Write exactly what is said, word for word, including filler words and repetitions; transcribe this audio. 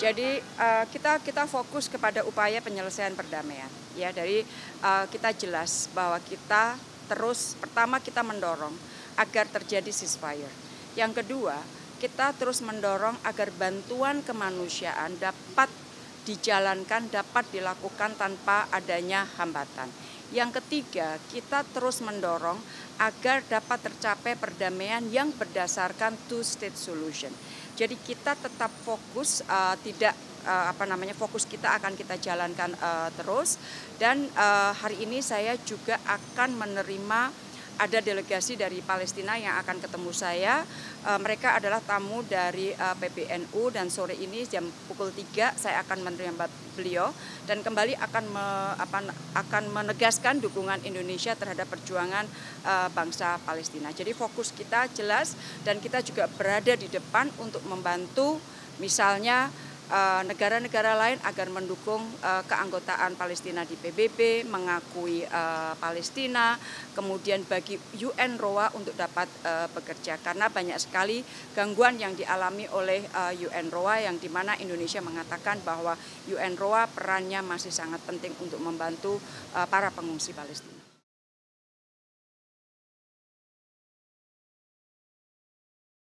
Jadi uh, kita kita fokus kepada upaya penyelesaian perdamaian. Ya, dari uh, kita jelas bahwa kita terus pertama kita mendorong agar terjadi ceasefire. Yang kedua, kita terus mendorong agar bantuan kemanusiaan dapat dijalankan, dapat dilakukan tanpa adanya hambatan. Yang ketiga, kita terus mendorong agar dapat tercapai perdamaian yang berdasarkan two-state solution. Jadi kita tetap fokus, uh, tidak uh, apa namanya fokus kita akan kita jalankan uh, terus. Dan uh, hari ini saya juga akan menerima ada delegasi dari Palestina yang akan ketemu saya. E, mereka adalah tamu dari e, P B N U dan sore ini jam pukul tiga saya akan menerima beliau dan kembali akan me, apa, akan menegaskan dukungan Indonesia terhadap perjuangan e, bangsa Palestina. Jadi fokus kita jelas dan kita juga berada di depan untuk membantu misalnya negara-negara lain agar mendukung uh, keanggotaan Palestina di P B B, mengakui uh, Palestina, kemudian bagi U N R W A untuk dapat uh, bekerja karena banyak sekali gangguan yang dialami oleh uh, U N R W A yang dimana Indonesia mengatakan bahwa U N R W A perannya masih sangat penting untuk membantu uh, para pengungsi Palestina.